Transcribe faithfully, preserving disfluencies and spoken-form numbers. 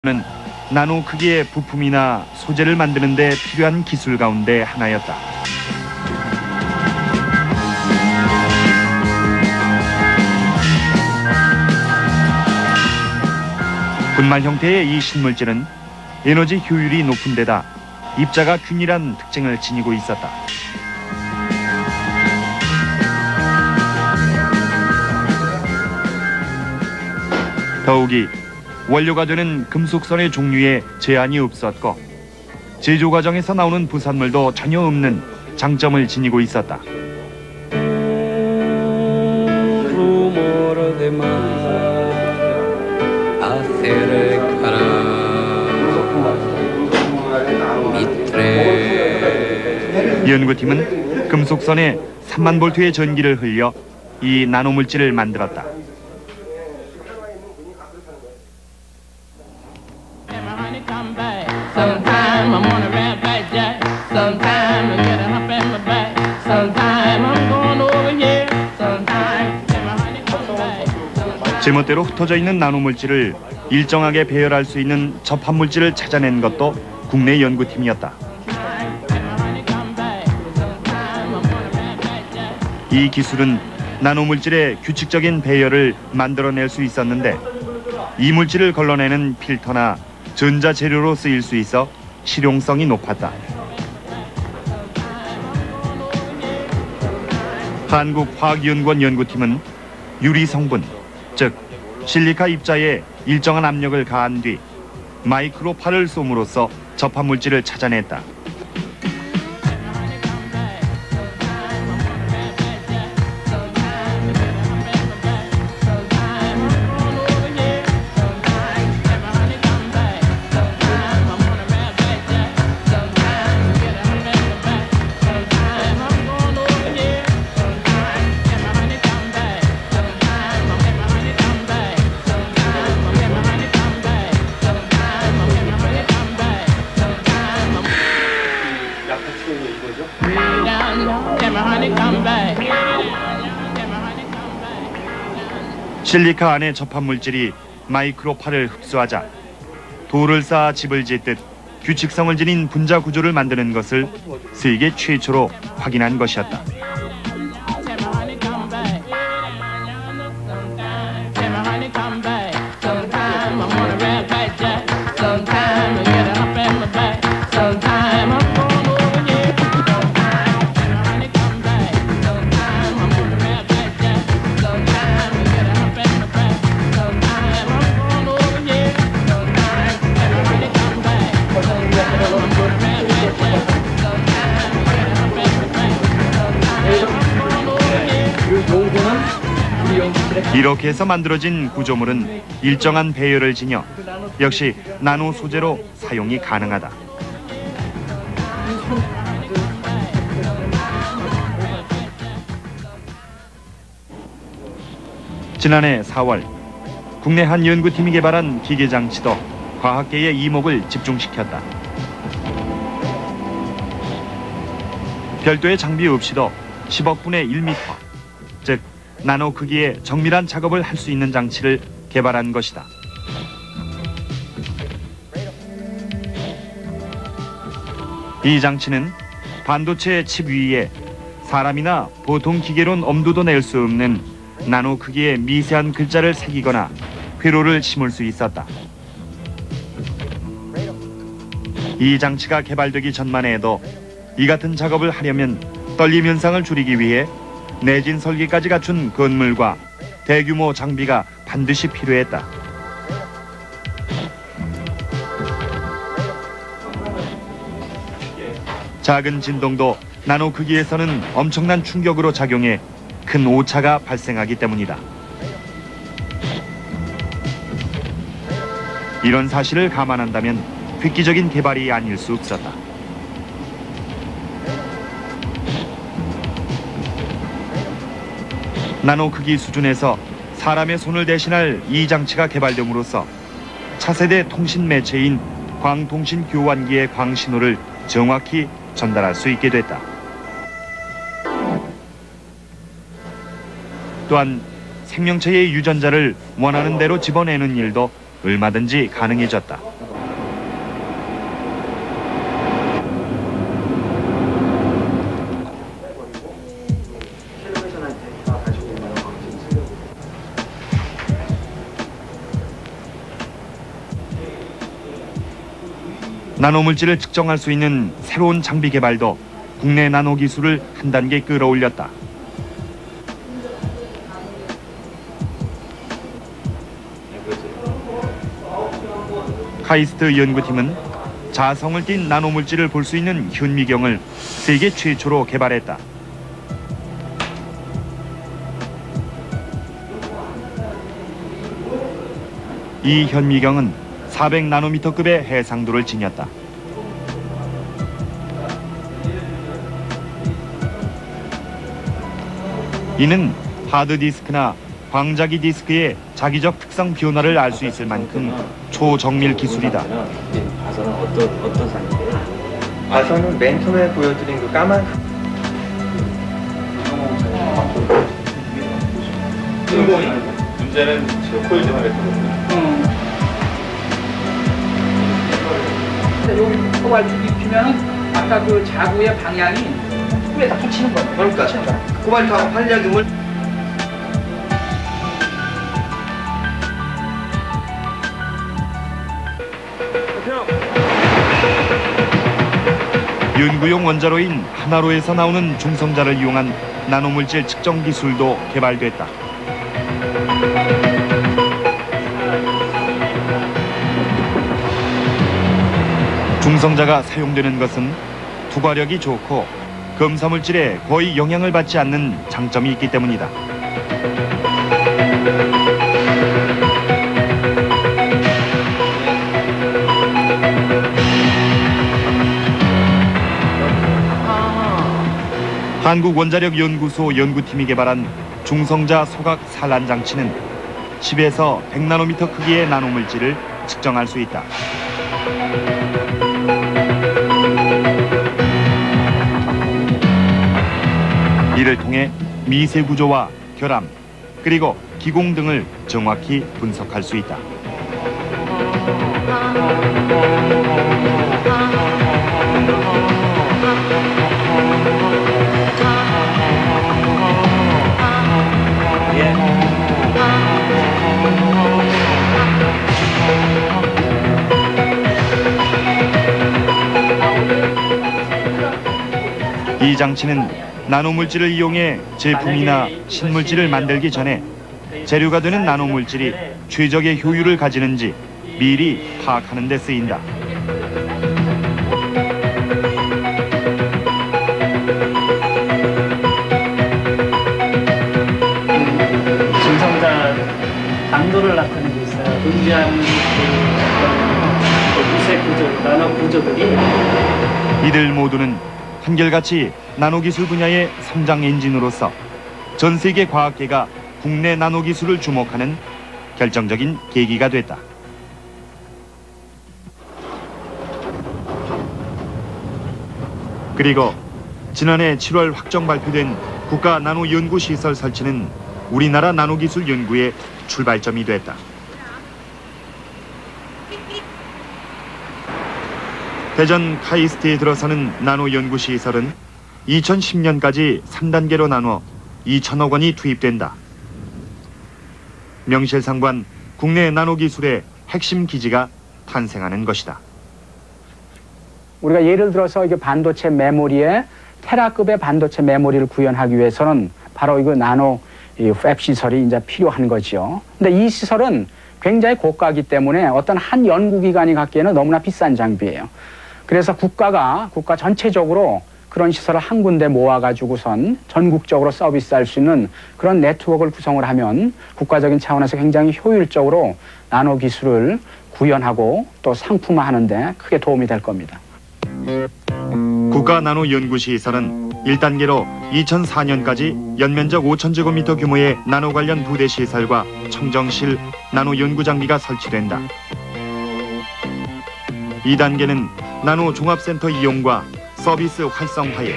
는 나노 크기의 부품이나 소재를 만드는 데 필요한 기술 가운데 하나였다. 분말 형태의 이 신물질은 에너지 효율이 높은 데다 입자가 균일한 특징을 지니고 있었다. 더욱이 원료가 되는 금속선의 종류에 제한이 없었고 제조 과정에서 나오는 부산물도 전혀 없는 장점을 지니고 있었다. 연구팀은 금속선에 삼만 볼트의 전기를 흘려 이 나노물질을 만들었다. Sometime I'm on a red back jack. Sometime I get a hump in my back. Sometime I'm going over here. Sometime let my honey come back. 제멋대로 흩어져 있는 나노물질을 일정하게 배열할 수 있는 접합물질을 찾아낸 것도 국내 연구팀이었다. 이 기술은 나노물질의 규칙적인 배열을 만들어낼 수 있었는데 이 물질을 걸러내는 필터나 전자재료로 쓰일 수 있어 실용성이 높았다. 한국화학연구원 연구팀은 유리 성분, 즉 실리카 입자에 일정한 압력을 가한 뒤 마이크로파를 쏨으로써 접합물질을 찾아냈다. 실리카 안의 접합물질이 마이크로파를 흡수하자 돌을 쌓아 집을 짓듯 규칙성을 지닌 분자 구조를 만드는 것을 세계 최초로 확인한 것이었다. 이렇게 해서 만들어진 구조물은 일정한 배열을 지녀 역시 나노 소재로 사용이 가능하다. 지난해 사월 국내 한 연구팀이 개발한 기계장치도 과학계의 이목을 집중시켰다. 별도의 장비 없이도 십억분의 일 미터, 즉 나노 크기의 정밀한 작업을 할 수 있는 장치를 개발한 것이다. 이 장치는 반도체 칩 위에 사람이나 보통 기계론 엄두도 낼 수 없는 나노 크기의 미세한 글자를 새기거나 회로를 심을 수 있었다. 이 장치가 개발되기 전만 해도 이 같은 작업을 하려면 떨림 현상을 줄이기 위해 내진 설계까지 갖춘 건물과 대규모 장비가 반드시 필요했다. 작은 진동도 나노 크기에서는 엄청난 충격으로 작용해 큰 오차가 발생하기 때문이다. 이런 사실을 감안한다면 획기적인 개발이 아닐 수 없었다. 나노 크기 수준에서 사람의 손을 대신할 이 장치가 개발됨으로써 차세대 통신 매체인 광통신 교환기의 광신호를 정확히 전달할 수 있게 됐다. 또한 생명체의 유전자를 원하는 대로 집어내는 일도 얼마든지 가능해졌다. 나노물질을 측정할 수 있는 새로운 장비 개발도 국내 나노 기술을 한 단계 끌어올렸다. 카이스트 연구팀은 자성을 띤 나노물질을 볼 수 있는 현미경을 세계 최초로 개발했다. 이 현미경은 사백 나노미터급의 해상도를 지녔다. 이는 하드디스크나 광자기 디스크의 자기적 특성 변화를 알 수 있을 만큼 초정밀 기술이다. 봐서는 어떤 어떤 상태예요? 봐서는 맨 처음에 보여드린 그 까만 문제는 지금 코일드 말했거든요. 여기 코발트 입히면은 아까 그 자구의 방향이 위에다 붙이는 거예요. 그러니까 붙이는 거야. 코발트하고 팔리아듐을 연구용 원자로인 하나로에서 나오는 중성자를 이용한 나노물질 측정 기술도 개발됐다. 중성자가 사용되는 것은 투과력이 좋고 검사물질에 거의 영향을 받지 않는 장점이 있기 때문이다. 한국원자력연구소 연구팀이 개발한 중성자 소각 산란 장치는 십에서 백 나노미터 크기의 나노물질을 측정할 수 있다. 이를 통해 미세 구조와 결함, 그리고 기공 등을 정확히 분석할 수 있다. 이 장치는 나노물질을 이용해 제품이나 신물질을 만들기 전에 재료가 되는 나노물질이 최적의 효율을 가지는지 미리 파악하는 데 쓰인다. 중성자 강도를 나타내고 있어요. 분지하는 그 미세 구조, 나노 구조들이 이들 모두는 한결같이 나노기술 분야의 성장 엔진으로서 전 세계 과학계가 국내 나노기술을 주목하는 결정적인 계기가 됐다. 그리고 지난해 칠월 확정 발표된 국가 나노연구시설 설치는 우리나라 나노기술 연구의 출발점이 됐다. 대전 카이스트에 들어서는 나노연구시설은 이천십 년까지 삼 단계로 나눠 이천억 원이 투입된다. 명실상부한 국내 나노기술의 핵심 기지가 탄생하는 것이다. 우리가 예를 들어서 이게 반도체 메모리에 테라급의 반도체 메모리를 구현하기 위해서는 바로 이거 나노 팹 시설이 이제 필요한 거죠. 근데 이 시설은 굉장히 고가이기 때문에 어떤 한 연구기관이 갖기에는 너무나 비싼 장비예요. 그래서 국가가 국가 전체적으로 그런 시설을 한 군데 모아가지고선 전국적으로 서비스할 수 있는 그런 네트워크를 구성을 하면 국가적인 차원에서 굉장히 효율적으로 나노 기술을 구현하고 또 상품화하는 데 크게 도움이 될 겁니다. 국가 나노연구시설은 일 단계로 이천사 년까지 연면적 오천 제곱미터 규모의 나노 관련 부대 시설과 청정실, 나노 연구 장비가 설치된다. 이 단계는 나노 종합센터 이용과 서비스 활성화에